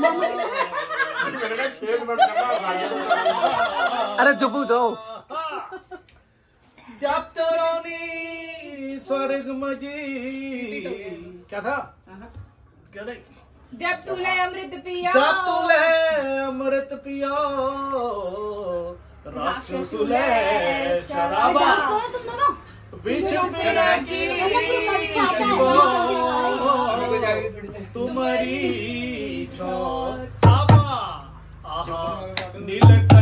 अरे चुप दो। जब तरोनी स्वर्ग मजी क्या था? क्या नहीं? जब तूले अमृत पिया, जब तूले अमृत पिया, राक्षसुले शराबा, बीच पिनाकी तुम्हारी छोटा नील